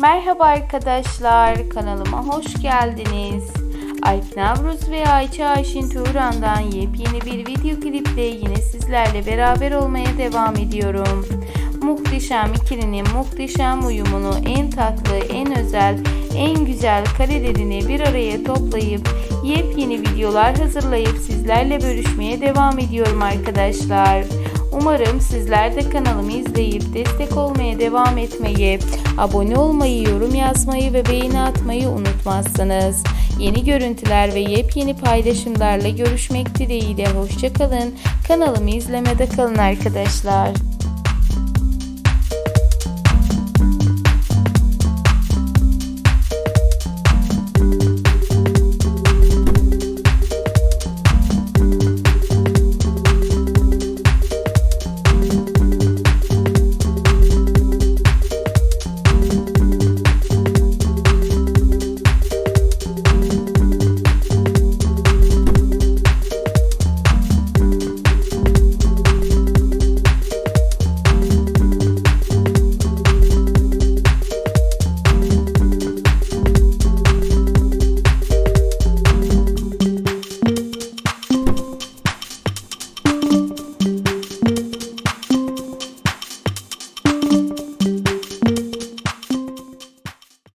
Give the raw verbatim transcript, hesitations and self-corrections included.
Merhaba arkadaşlar, kanalıma hoş geldiniz. Alp Navruz ve Ayça Ayşin Turan'dan yepyeni bir video kliple yine sizlerle beraber olmaya devam ediyorum. Muhteşem ikilinin muhteşem uyumunu, en tatlı, en özel, en güzel karelerini bir araya toplayıp yepyeni videolar hazırlayıp sizlerle bölüşmeye devam ediyorum arkadaşlar. Umarım sizler de kanalımı izleyip destek olmaya devam etmeyi, abone olmayı, yorum yazmayı ve beğeni atmayı unutmazsınız. Yeni görüntüler ve yepyeni paylaşımlarla görüşmek dileğiyle. Hoşça kalın. Kanalımı izlemede kalın arkadaşlar.